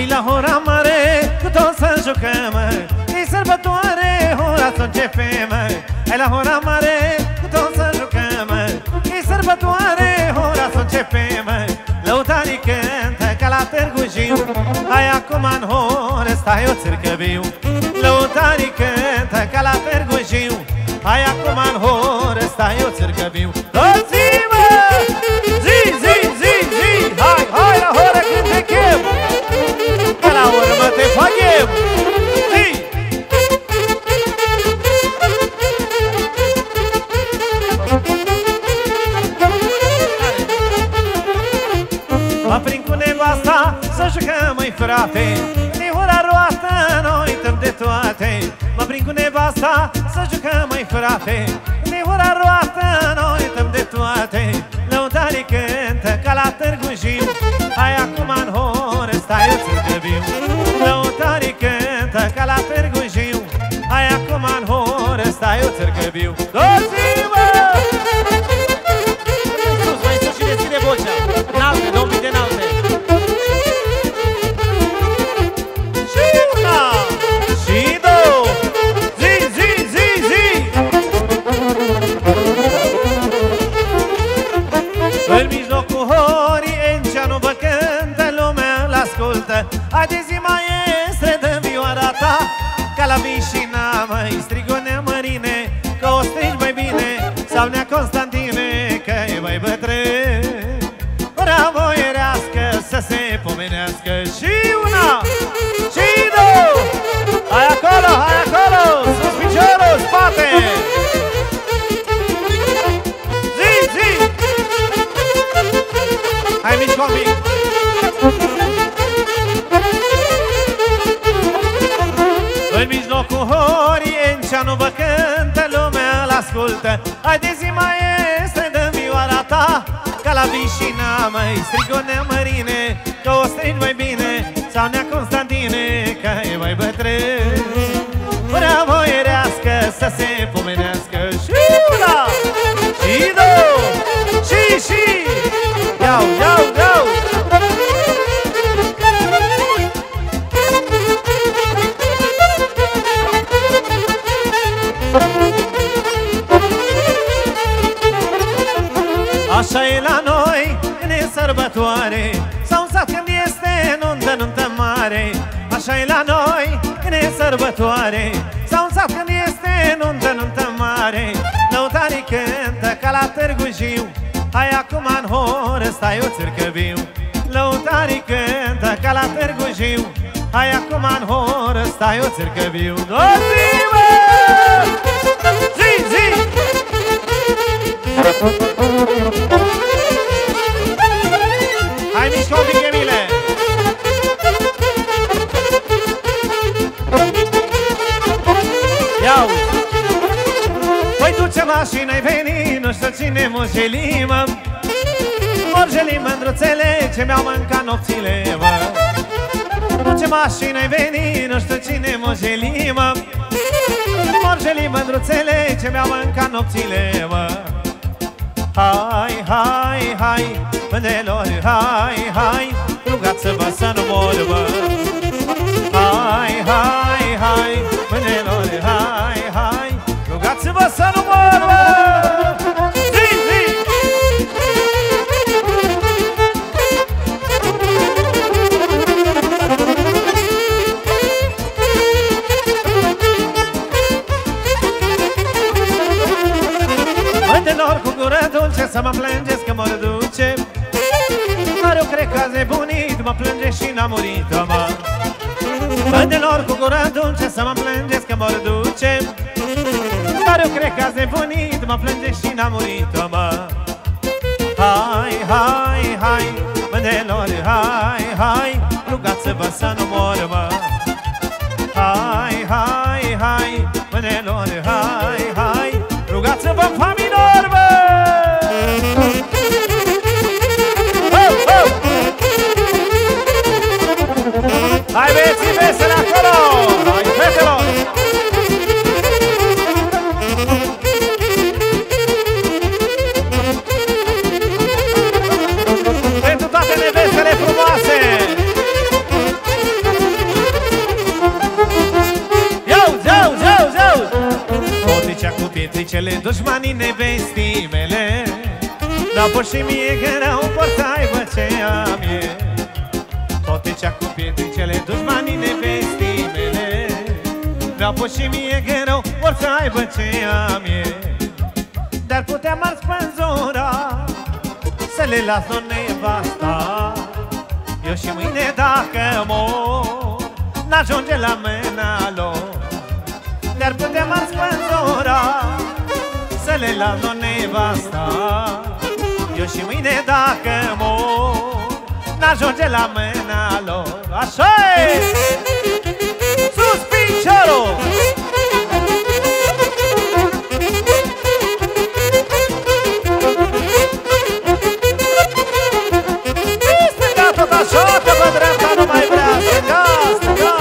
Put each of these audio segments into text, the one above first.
Hai la hora mare, cu toți să jucăm, e sărbătoare, ora să începem. Hai la hora mare, cu toți să jucăm, e sărbătoare, ora să începem. Lăutarii cântă ca la Târgu Jiu, hai acum în horă, stai o țârcăviu. Lăutarii cântă ca la Târgu Jiu, hai acum în horă, stai o țârcăviu. Toți-mă! Zi, zi, zi, zi! Hai, hai la horă când te chem, că la urmă te fac eu! Zi! Mă prind cu nevasta să jucăm, măi frate, de ora roată noi uităm de toate. Mă prind cu nevasta să jucăm, măi frate, de ora roată noi uităm de toate. Lăutarii cântă ca la Târgu Jiu, hai acum în horă, stai o țârcăviu. Lăutarii cântă ca la Târgu Jiu, hai acum în horă, stai o țârcăviu. Toți-mă! Mai sus și deschide vocea, înalte, nu un pic de înalte. Și una, și două, zi, zi, zi, zi! În mijlocul horii, Encea nu vă cântă, lumea l-ascultă. Haideți, maestre, dă-mi vioara ta, ca la Vișina, măi, strigonea Mărine, că o strigi mai bine, sau Nea Constantine, că e mai bătrân. Ora voierească să se pomenească. Și una, și două, hai acolo, hai acolo, sus piciorul, spate. Zi, zi! Hai mici copii! În mijlocul horii, Encea nu vă cântă, lumea l-ascultă. Haideți, maestre, dă-mi vioara ta, ca la Vișina, măi, strigonea Mărine, că o strigi mai bine, sau Nea Constantine, că e mai bătrân. Ora voierească să se pomenească. Și una, și două, și iau, iau, iau! Așa e la noi, când e sărbătoare, sau în sat când este nuntă, nuntă mare. Așa e la noi, când e sărbătoare, sau în sat când este nuntă, nuntă mare. Lăutarii cântă ca la Târgu Jiu, hai acum în horă, stai o țârcăviu. Lăutarii cântă ca la Târgu Jiu, hai acum în horă, stai o țârcăviu. Dormi-mă! Zi, zi! Hai mici copii Emile! Iau! Păi tu ce mașină-ai venit, nu știu cine moșelimă. Morjeli mândruțele ce mi-au mâncat nopțile, mă. Tu ce mașină-ai venit, nu știu cine moșelimă. Morjeli mândruțele ce mi-au mâncat nopțile, mă. Hai, hai, hai, mânelor, hai, hai, rugați-vă să nu mor, mă. Hai, hai, hai, mânelor, hai, hai, rugați-vă să nu mor, mă. Zi, zi! Mânelor cu gură dulce să mă plângeți că mă duce. Dar eu cred că azi nebunit, mă plânge și n-a murit, mă. Mânelor cu gură dulce să mă plângeți că mă duce. Dar eu cred că azi nebunit, mă plânge și n-a murit, mă. Hai, hai, hai, mânelor, hai, hai, rugați-vă să nu mor, mă. Hai, hai, hai, mânelor, hai, hai, rugați-vă familiilor, mă. Hai băieții veseli acolo! Hai fetelor! Pentru toate nevestele frumoase! pietricele dușmanii nevestii mele, dar pur și mie greu pot să aibă ce am eu. Toate cea cu pietricele dușmanii nevestii mele, dar pur și mie greu pot să aibă ce am eu. Dar puteam ar spânzura să le las doar nevasta. Eu și mâine dacă mor n-ajunge la mâna lor. Dar puteam ar spânzura să le las doar nevasta. Eu și mâine dacă mor n-ajunge la mâna lor. Așa-i! Sus piciorul! Așa că pe dreapta nu mai vrea stânga, stânga.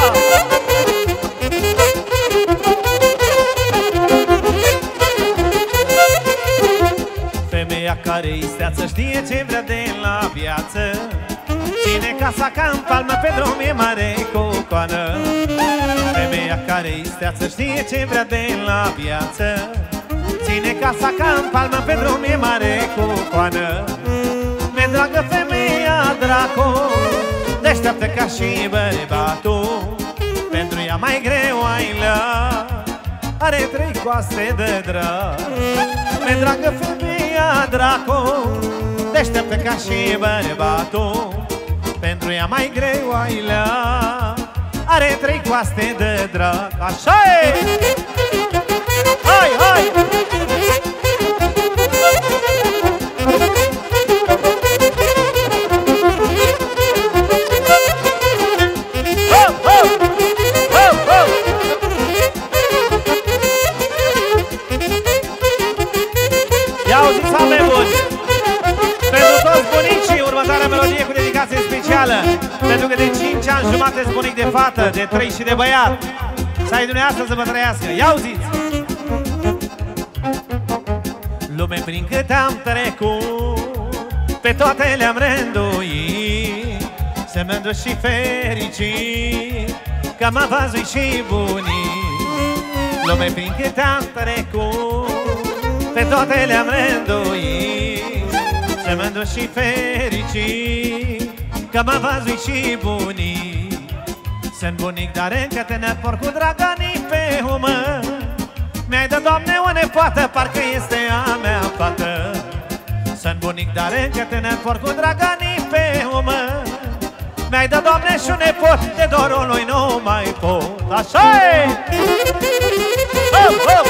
Femeia care-i steață știe ce vrea de la viață. Ține casa ca în palmă, pe drum e mare cu coană. Femeia care-i steață știe ce vrea de la viață. Ține casa ca în palmă, pe drum e mare cu coană. Mi-e dragă femeia, dracu, deșteaptă ca și bărbatul. Pentru ea mai greu ai la, are 3 coaste de drag. Mi-e dragă femeia, dracu, deșteaptă ca și bărbatul. Pentru ea mai greu ai la, are 3 coaste de drag. Așa-i! Hai, hai! Ia auziți, oameni buni! Pentru toți bunicii, următoarea melodie cu dedicație specială. Pentru că de 5 ani jumate sunt bunic de fată, de 3 și de băiat. Să ai dumneavoastră să vă trăiască. Ia auziți! Lume prin cât am trecut, pe toate le-am rânduit, să mândru și fericit, că m-a văzut și bunic. Lume prin cât am trecut, pe toate le-am rânduit, să mândru și fericit, că m-a văzut și bunic. Sunt bunic, dar încă tânăr, porc cu draganii pe umăr. Mi-ai dat, Doamne, o nepoată, parcă este a mea fată. Sunt bunic, dar încă tânăr, porc cu draganii pe umăr. Mi-ai dat, Doamne, și un nepot, de dorul lui nu mai pot. Așa-i! Hop, hop!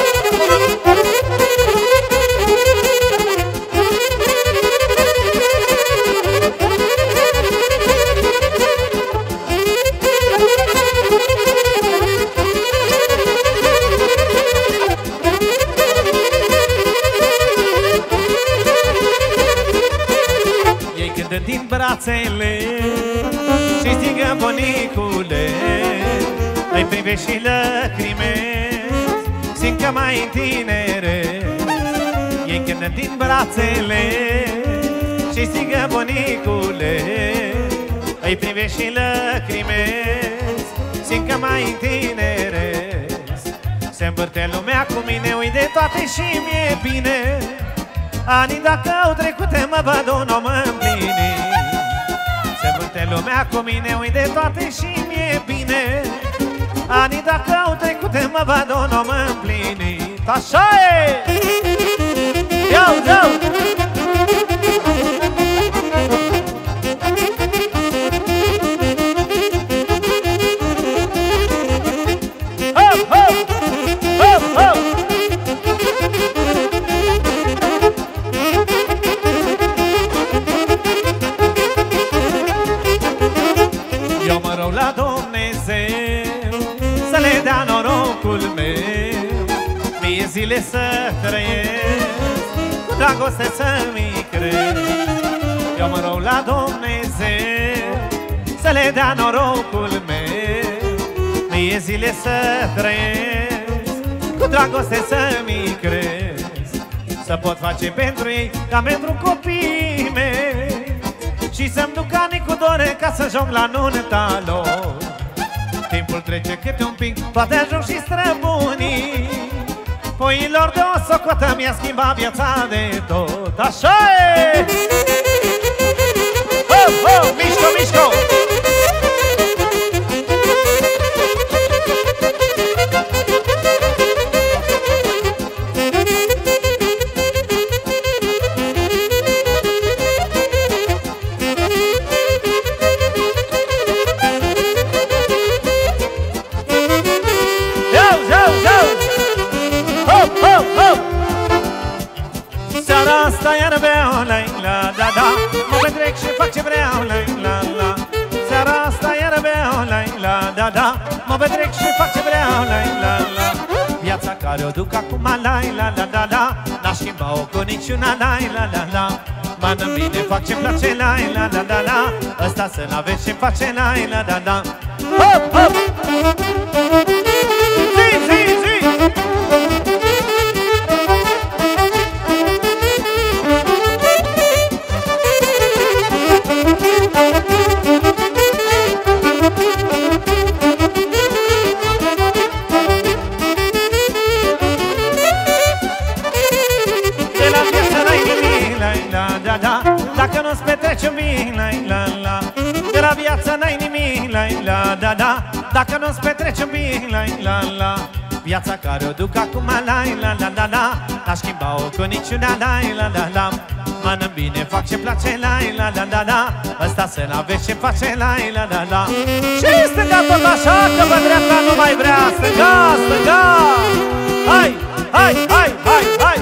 Din brațele și strigă bunicule, îi privești și lăcrimezi, simt că mai tinere. Ei cântă din brațele și strigă bunicule, îi privești și lăcrimezi, simt că mai tinere. Se învârte lumea cu mine, uite toate și mi-e bine. Anii dacă au trecut, mă văd un om împlinit. Se învârte lumea cu mine, uite toate și mi-e bine. Anii dacă au trecut, mă văd un om împlinit. Așa-i! Iau, iau! Hop, hop! Hop, hop! Eu mă rog la Dumnezeu să le dea norocul meu, mie zile să trăiesc, cu dragoste să-mi cresc. Eu mă rog la Dumnezeu să le dea norocul meu, mie zile să trăiesc, cu dragoste să-mi cresc. Să pot face pentru ei ca pentru copiii mei, și să-mi duc anii cu dore ca să joc la nunta lor. Timpul trece câte un pic, poate ajung și străbunii, Foilor de o socotă mi-a schimbat viața de tot. Așa-i! Ho, ho, mișco, mișco! Asta iar beau, la da da, mă petrec și fac ce vreau, la la. Seara asta iar beau, la da da, mă petrec și fac ce vreau, la la. Viața care o duc acum, la da da, n-aș schimba-o cu niciuna, la la. Mă-n bine, fac ce-mi place, la da da, ăsta să n-aveți ce-mi face, la da da. Hop, hop! Zi, zi, zi! Dacă nu-ți petrecem bine, la. De la viață n-ai nimic, la da da. Dacă nu-ți petrecem bine, la. Viața care o duc acum, la da da. N-aș schimba-o cu niciuna, la da. Mă-n bine, fac ce-mi place, la da da. Ăsta să n-aveți ce face, la da da. Și stânga tot așa, că pe dreapta nu mai vrea. Stânga, stânga. Hai, hai, hai, hai, hai.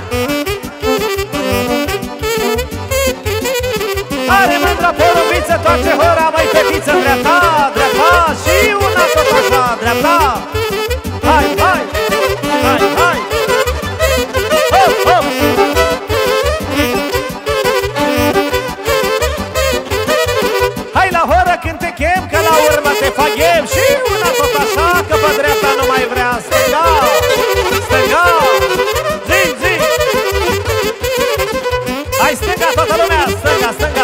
Are mândra porumbiță, toate hora, mai fetiță, dreapta, dreapta, și una tot așa, dreapta. Hai, hai, hai, hai. Hop, hop. Hai la horă când te chem, că la urmă te faghem. Și una tot așa, că pe dreapta nu mai vrea. Stânga, stânga, zi, zi. Hai stânga toată lumea, stânga, stânga.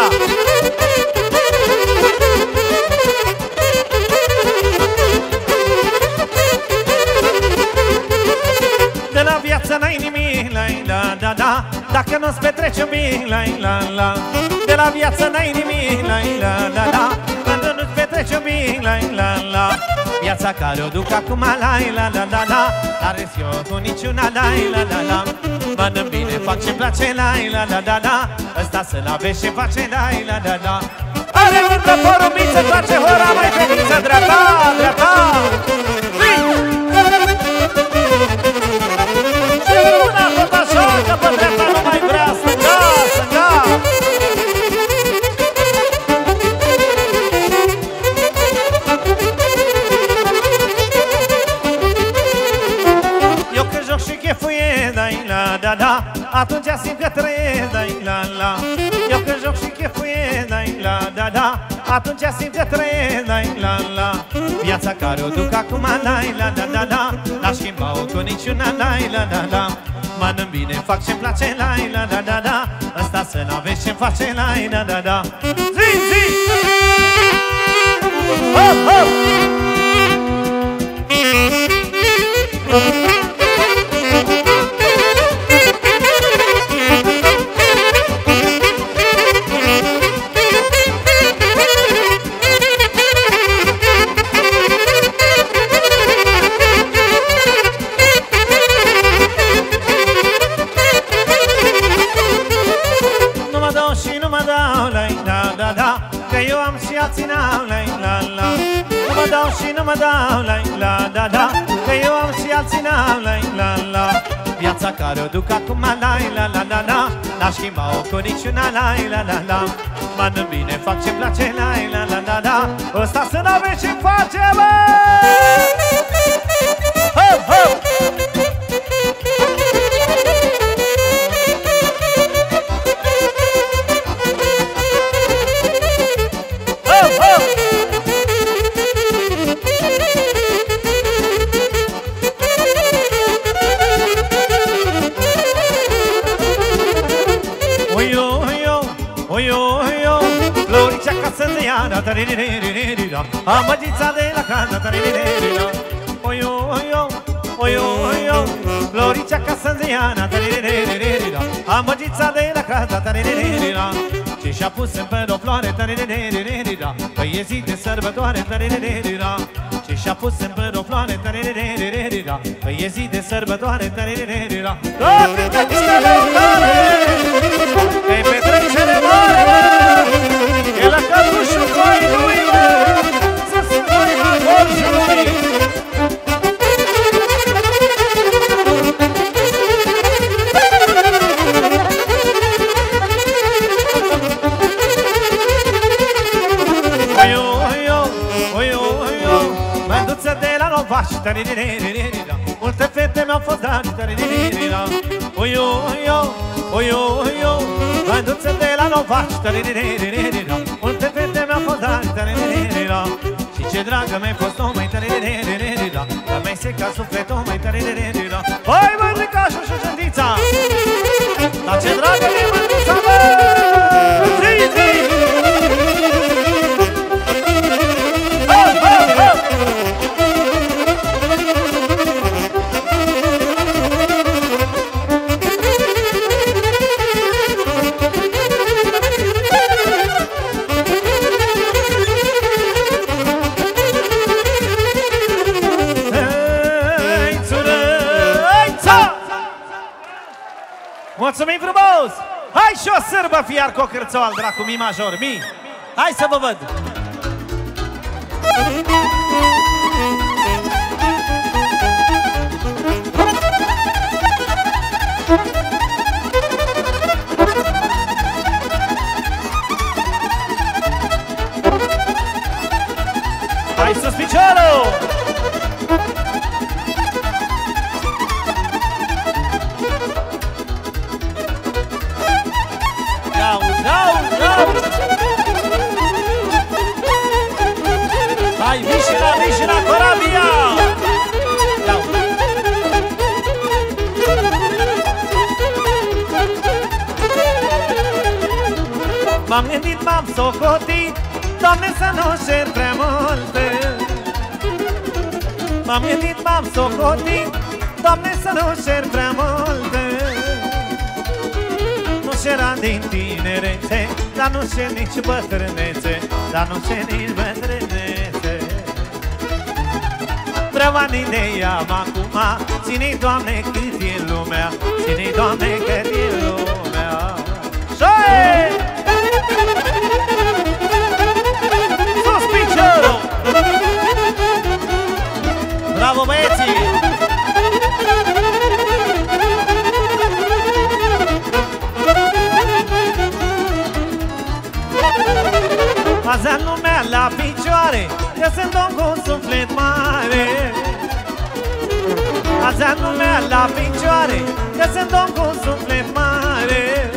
De la viață n-ai nimic, la da da. Dacă nu-ți petrecem bine, la. De la viață n-ai nimic, la da da. Când nu-ți petrecem bine, la. Viața care o duc acum, la da da. N-are eu cu niciuna, la da. Mă-n bine, fac ce-mi place, la da da. Ăsta să n-aveți ce face, la da da. Are vârtă porumbiță, toate hora, mai fetiță, dreapta, dreapta. Și una tot așa, că pe dreapta nu mai vrea. Stânga, stânga. Eu când joc și chefuie, la da da, atunci simt că trăiesc, la. Eu când joc și chefuie, la da da, atunci simt că trăiesc, la. Viața care o duc acum, la da da, n-aș schimba-o cu niciuna, la da. Mă-n bine, fac ce-mi place, la da da, ăsta să n-aveți ce-mi face, la da da. Zi, zi! Hop, hop! Nu mă dau și nu mă dau, la da da, că eu am și alții, la. Viața care o duc acum, la da da, n-aș schimba-o cu niciuna, la da. Mă-n bine, fac ce-mi place, la da da. Ăsta să n-aveți ce-mi face, bă! Hop, hop! Amăgița de la casa, oi, oi, oi, Oio, Floricea Casanziana, Amăgița de la casa, ce și-a pus în păr o floare, păi e zi de sărbătoare, ce și-a pus în păr o floare, păi e zi de sărbătoare, toate fetele tale, că-i petrecere mare, e la cărușul coinului, să se voi la borjului. Multe fete mi-au fost date, oio, mânduță de la Novaci, multe fete mi-au fost date, și ce dragă mi-ai fost, o mai dar mi-ai secat sufletul, mai hai măricașul și șândița, dar ce dragă mi-ai mânduța, bă, zi! Mulțumim frumos! Hai și o sârbă, fiar cu o cârțoal, dracu, mi major, mi! Hai să vă văd! Hai sus piciorul! Hai, vișina, corabia! M-am gândit, m-am socotit, Doamne, să nu cer prea multe. M-am gândit, m-am socotit, Doamne, să nu cer prea multe. Nu ceram din tinerețe, dar nu cer nici bătrânețe, dar nu cer nici bătrânețe. Vreau ani de ea acum, ține-i, Doamne, cât e lumea, ține-i, Doamne, cât e lumea. Șoie! Sus piciorul! Bravo, băieții! Azi în lumea la picioare, eu sunt om cu suflet mare. Azi în lumea la picioare, eu sunt om cu suflet mare.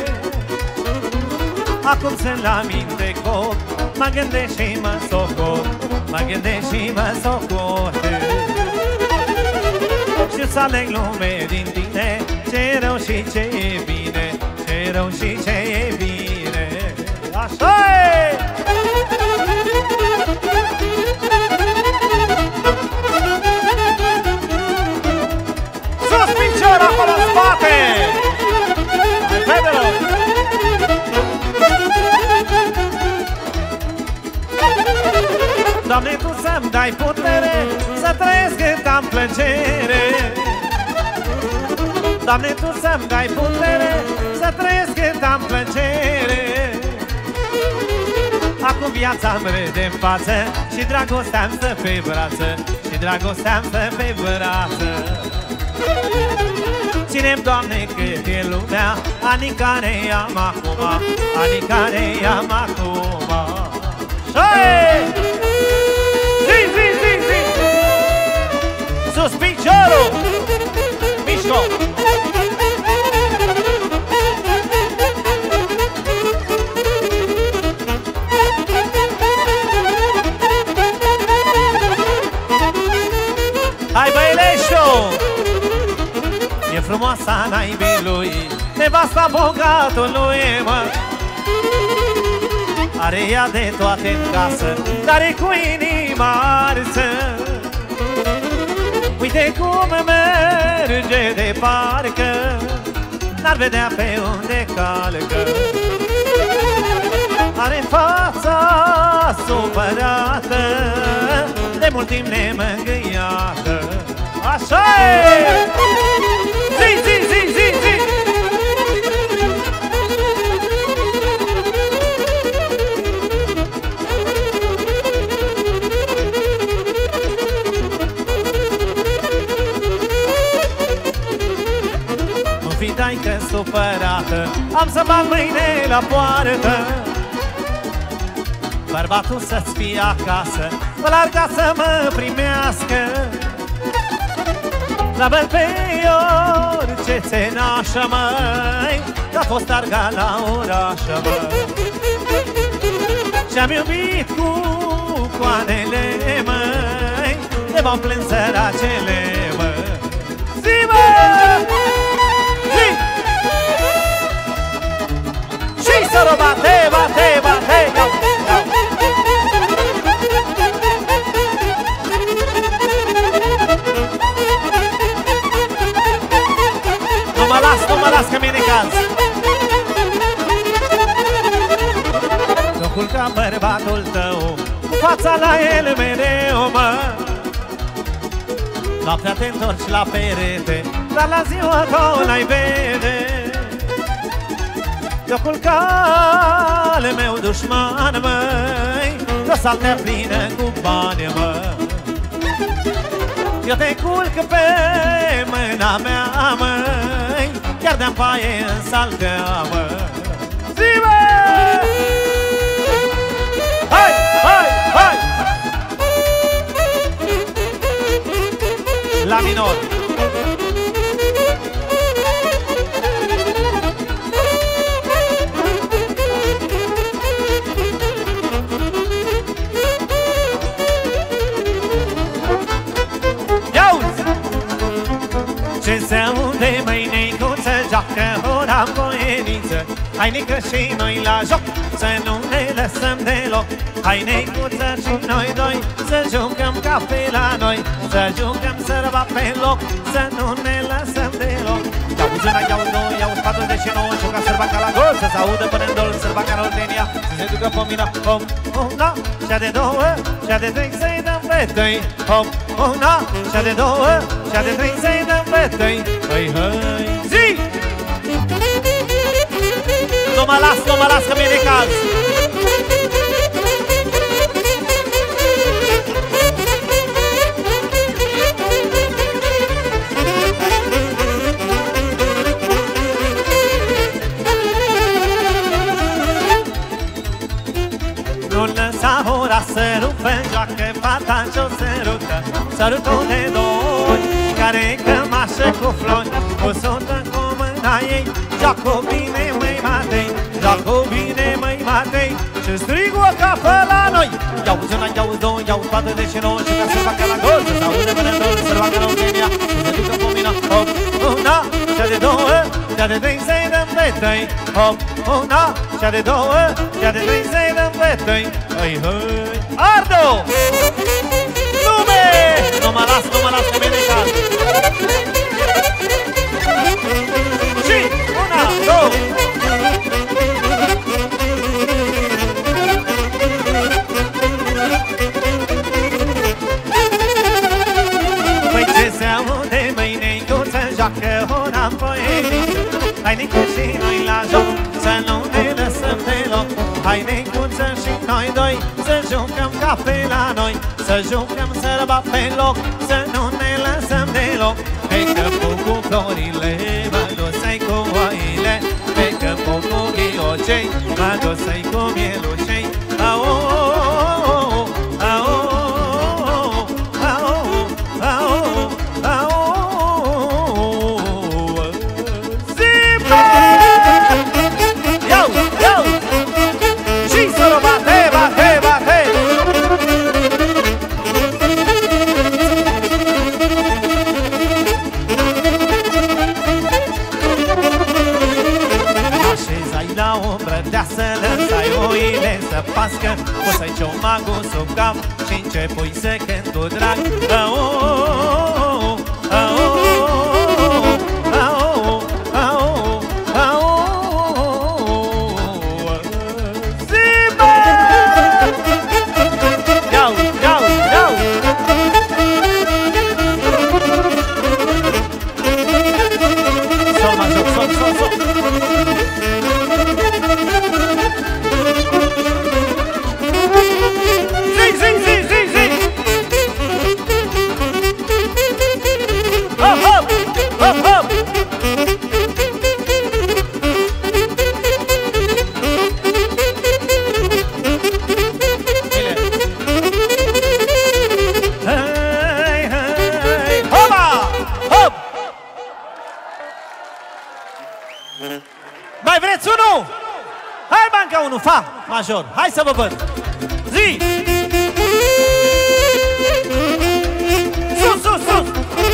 Acum sunt la minte cop, mă gândesc și mă socot, mă gândesc și mă socot. Și să aleg lume din tine, ce e rău și ce e bine, ce e rău și ce e bine. Așa-i! Sus picior acolo în spate! Hai, fetelor! Doamne, Tu să-mi dai putere să trăiesc cât am plăcere. Doamne, Tu să-mi dai putere să trăiesc cât am plăcere. Acum viața-mi râde în față și dragostea-mi stă pe brață, și dragostea-mi stă pe brață. Ține-mi, Doamne, cât e lumea, anii care i-am acum, anii care i-am acum. Șoie! Zi! Sus piciorul! Mișco! Hai, băileșu! E frumoasa naibii, nevasta bogatului, mă. Are ea de toate în casă, dar e cu inima arsă. Uite cum merge de parcă n-ar vedea pe unde calcă. Are fața supărată, de mult timp nemângâiată. Așa-i! Zi, zi, zi, zi, zi! Nu fi dai-că supărată, am să bat mâine la poartă. Bărbatul să-ți fie acasă, mă larga să mă primească. La bel pe orice țenașă, măi, că-a fost arga la orașă, măi. Și-am iubit cu coanele, măi, de m-au plâns săracele, măi. Zi, mă! Zi! Și să ră bate, bate, bate, iau, iau. Nu mă las că mi-e necaz. S-o culca bărbatul tău, cu fața la el mereu, mă. Noaptea te întorci la perete, dar la ziua că n-ai vede. S-o culca ale meu dușman, măi, că saltea plină cu bani, mă. Eu te culc pe mâna mea, măi, chiar de-am paie în saltea, mă. Zi, mă! Hai, hai, hai! La minor. Ce se aude, măi, neicuță, joacă ora voieniță. Hai, nică, și noi la joc, să nu ne lăsăm deloc. Hai, neicuță, și noi doi, să jucăm ca pe la noi. Să jucăm sărba pe loc, să nu ne lăsăm deloc. Iau zâna, iau doi, iau 49, juca sărba ca la gol. Să se audă până în dol, sărba ca la Oltenia. Să se ducă pe mina, hop, una, și-a de două, și-a de trei, să-i dăm pe tăi. Hop, una, și-a de două, și-a de trei, să-i dăm pe tăi. Hăi, hăi, zi! Nu mă las că mi-e necaz. Nu lăsa ora să rupă, joacă fata ce-o sărută. Sărutul de doi, care cămașă cu flori, o sotă cu mâna ei. Joacă bine, măi, Matei, joacă bine, măi, Matei, și strig o capă la noi. Iau zâna, iau doi, iau 49, și ca să facă la gol. Să s-audă până în dol, să facă la Oltenia. Să se ducă pe mina, hop, una, și-a de două, și-a de trei, să-i dăm pe tăi. Hop, una, și-a de două, și-a de trei, să-i dăm pe tăi. Hăi, hăi, Ardo! Lume! Nu mă las că mi-e necaz. Și una, două. Păi ce se aude, măi, neicuță, joacă ora în poieniță. Hai, nică, și noi la joc, să nu ne lăsăm deloc. Hai, neicuță, și noi doi, să jucăm ca pe la noi. Să jucăm sărba pe loc, să nu ne lăsăm deloc. Pe câmpul cu florile, mă dusei cu oile. Pe câmpul cu ghiocei, mă dusei cu mielucei. Au, au, au, au, au, au. Zipă! Iau, iau! Și să ră bate, bate, bate! La umbră deasă, lăsai oile să pască. Pusai ciomagul sub cap și începui să cânt cu drag. Au, unul, fa major. Hai să vă văd. Zi! Sus, sus, sus!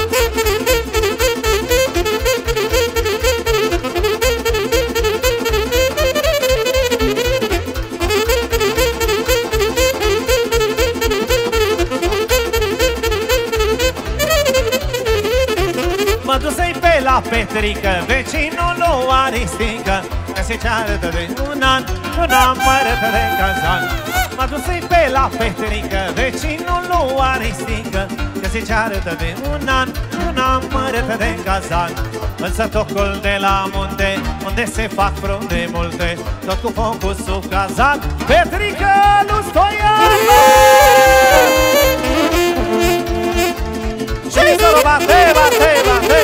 Mă dusei pe la Petrică, vecinul lui Aristică, că se ceartă de un an părătă de cazan. Mă dusei pe la Petrică, vecinul lui Aristică, că se ceartă de un an părătă de cazan. Însă tocul de la munte, unde se fac frunde multe, tot cu focul sub cazan, Petrică lui Stoian! Și să-l bate, bate, bate!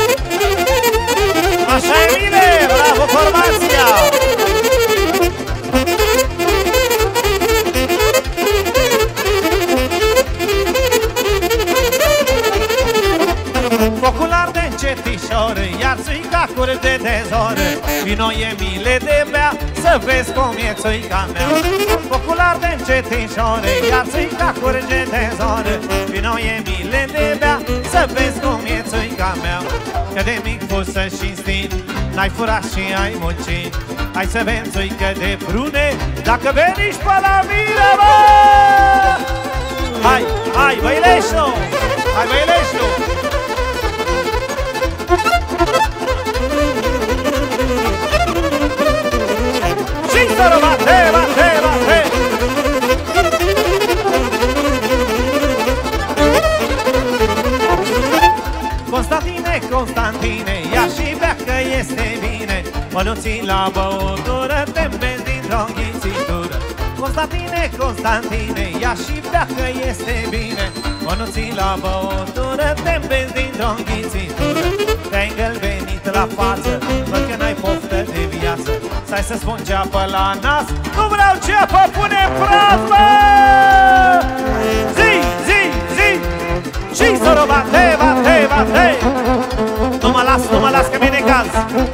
Așa e bine, bravo formația! Focul arde încetișor, iar țuica curge de zor. Vino e mile de bea, să vezi cum e țuica mea. Focul arde încetișor, iar țuica curge de zor. Vino e mile de bea, să vezi cum e țuica mea. Că de mic pusă și stin, n-ai furat și ai muncit. Hai să bem țuică de prune, dacă veniși pe la mine, bă! Hai, hai, băileșu! Hai, băileșu! Și să bate, bate, bate! Constantine, Constantine, ia și bea că este bine. Mă nu ții la băutură, te îmbezi dintr-o ghițitură. Constantine, Constantine, ia și bea că este bine. Mă nu ții la băutură, te îmbezi dintr-o ghițitură. Te-ai îngălbenit la față, văd că n-ai poftă de viață. Stai să spun ceapă la nas, nu vreau ceapă, pune praf, bă! Zi, zi, zi! Și să bate, bate, bate! Nu mă las că mi-e necaz!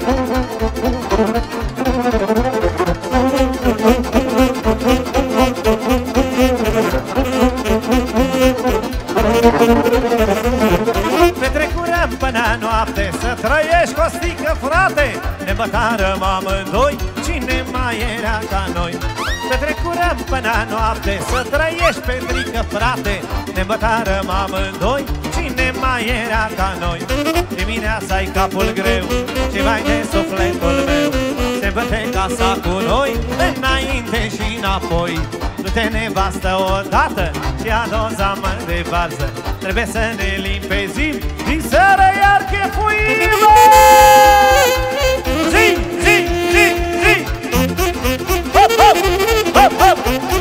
Petrecurăm până noapte, să trăiești Costică, frate! Ne bătarăm amândoi, cine mai era ca noi? Petrecurăm până noapte, să trăiești Petrică, frate! Ne bătarăm amândoi, cine mai era ca noi? Dimineața-i capul greu, ce vai de sufletul meu. Se băte casa cu noi, înainte și înapoi. Du-te nevastă odată și a doza mă de varză. Trebuie să ne limpezim, din seară iar chefuim. Zi, zi, zi, zi! Hop, hop, hop, hop!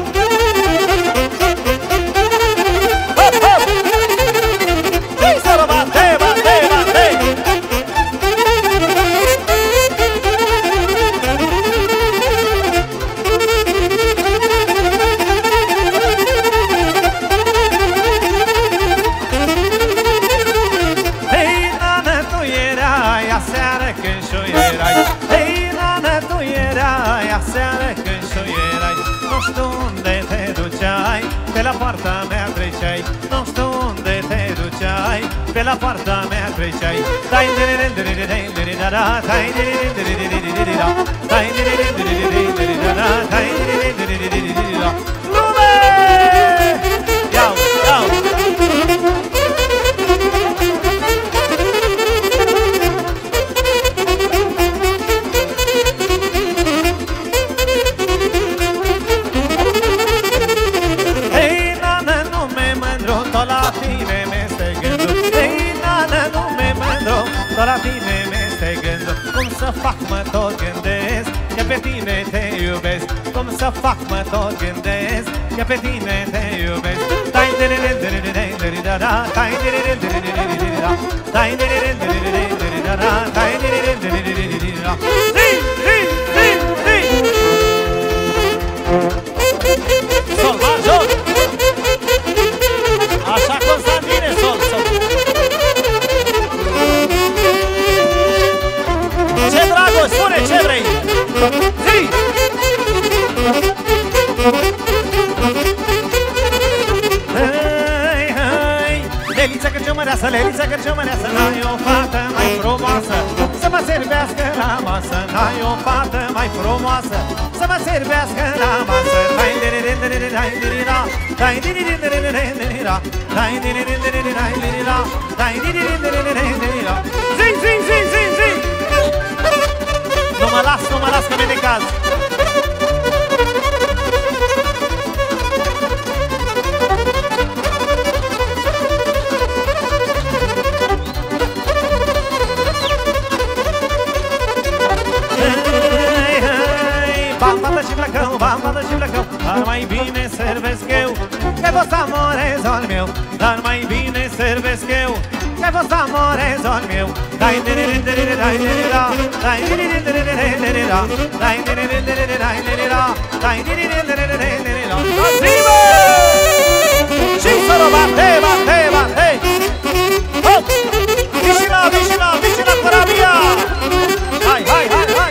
Hop, hop! Zi, să ră bate, bate, bate! La poarta mea treceai, nu știu unde te duceai, pe la poarta mea treceai. Tai da, tai da, tai da. Lume! Iau, iau! La tine mi-este gândul, cum să fac mă tot gândesc, că pe tine te iubesc. Cum să fac mă tot gândesc, că pe tine te iubesc. Tai da da, tai da, tai da, tai da. Zi, zi, zi, zi! Sol major! Așa Constantine, sol, sol! Ce, Dragoș, spune ce vrei! Zi! măreasă, Leliță cărciumăreasă, n-ai o fată mai frumoasă să mă servească la masă. N-ai o fată mai frumoasă să mă servească la masă. Zing, zing, zing, zing, zing! Nu mă las că mi-e de caz. Bambada și blăcău, dar mai bine servesc eu că fost amorezul meu, dar mai bine servesc eu că fost amorezul meu. Dai și să o bate, bate, bate. Vicina, corabia. Hai, hai, hai, hai.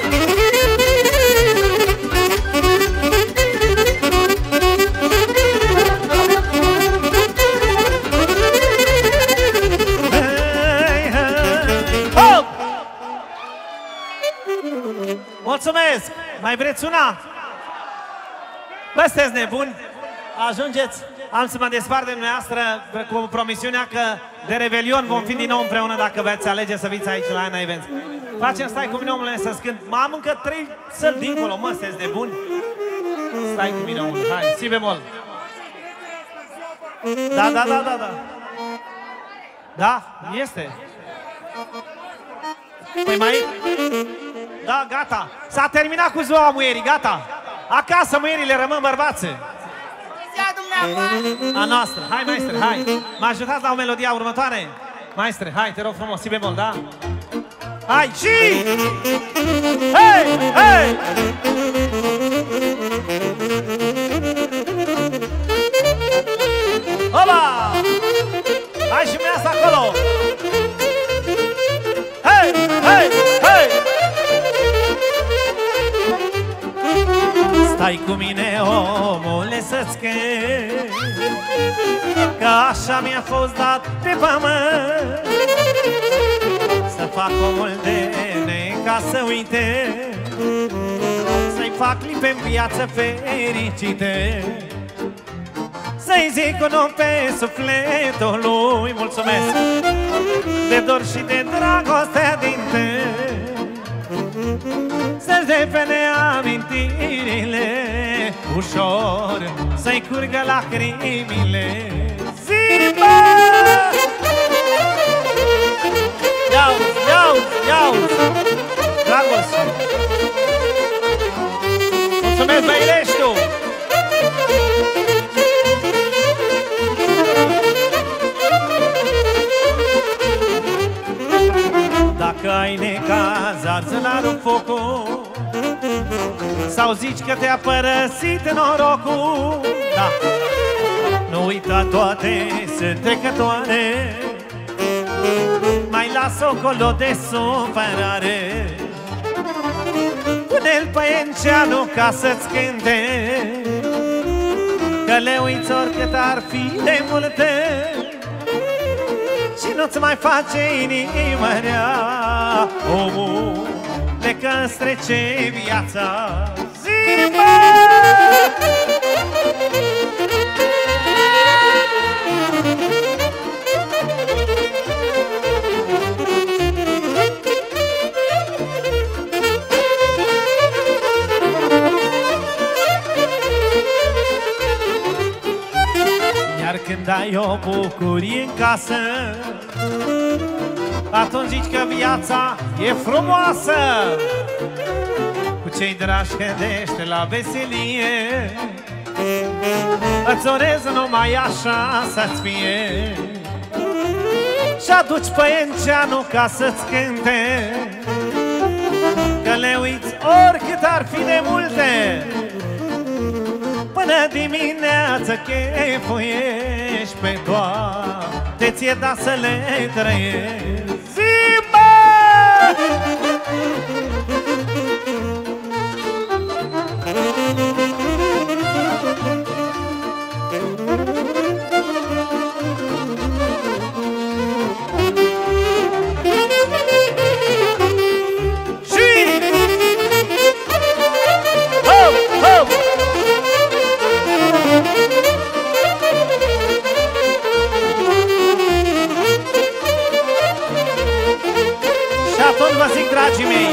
Mulțumesc! Mai vreți una? Bă, sunteți nebuni? Ajungeți? Am să mă despart de dumneavoastră cu promisiunea că de Revelion vom fi din nou împreună dacă veți alege să viți aici la Ana Events. Facem, stai cu mine, omule, să cânt. Am încă 3 săli dincolo, mă, sunteți nebuni? Stai cu mine, omule, hai, si bemol. Da. Da, este. Păi mai... Da, gata. S-a terminat cu ziua muierii, gata. Acasă muierile rămân bărbațe. A noastră. Hai, maestre, hai. Mă ajutați la o melodia următoare? Maestre, hai, te rog frumos, si bemol, da? Hai, și... Hei, hei! Oba! Hai și mea acolo! Hei, hei, hei! Stai cu mine, omule, să-ți chem, că așa mi-a fost dat pe pământ, să fac omul de ca să uite, să-i fac clipe în viață fericite, să-i zic un om pe sufletul lui. Mulțumesc! De dor și de dragoste din tău, să-ți depene amintirile ușor, să-i curgă lacrimile. Zi-mă! Iau! Dragoste! Mulțumesc, Băileștiu! Dacă ai necaz, arză la rug focul, sau zici că te-a părăsit norocul, da, nu uita, toate sunt trecătoare, mai las ocolo de supărare. Pune-l pe Enceanu ca să-ți cânte, că le uiți oricât ar fi de multe, și nu-ți mai face inima rea, omul, de că-ți trece viața. Zi-mă! Iar când ai o bucurie în casă, atunci zici că viața e frumoasă. Cu cei dragi gândește la veselie, îți urez numai așa să-ți fie, și aduci pe Enceanu ca să-ți cânte, că le uiți oricât ar fi de multe, până dimineață chefuiești pe toate, ți-e dat să le trăiești. Zi-mă! atunci vă zic, dragii mei,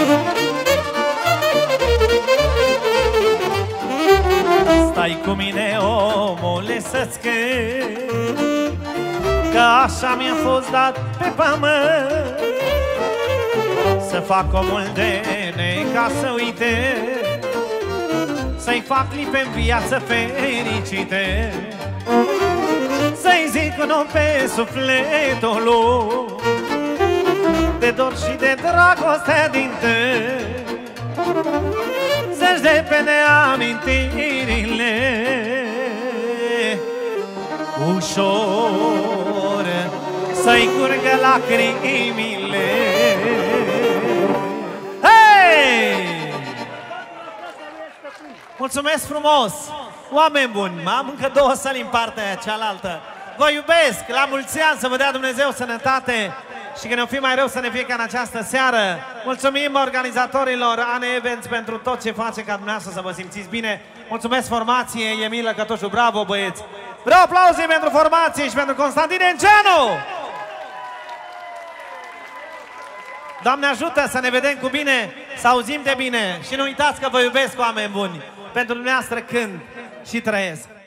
stai cu mine, omule, să-ți cânt, că așa mi-a fost dat pe pământ, să fac omul de ca să uite, să-i fac clipe în viață fericite, să-i zic un om pe sufletul lui, de dor și de dragoste din tăi, să-și depene amintirile ușor, să-i curgă lacrimile. Hei! Mulțumesc frumos! Oameni buni, am încă 2 săli în partea aia cealaltă. Vă iubesc! La mulți ani, să vă dea Dumnezeu sănătate și că ne-o fi mai rău să ne fie ca în această seară. Mulțumim organizatorilor ANE Events pentru tot ce face ca dumneavoastră să vă simțiți bine. Mulțumesc formației Emil Lăcătoșu, bravo băieți! Vreau aplauze pentru formație și pentru Constantin Enceanu! Doamne ajută să ne vedem cu bine, să auzim de bine și nu uitați că vă iubesc, oameni buni, pentru dumneavoastră cânt și trăiesc.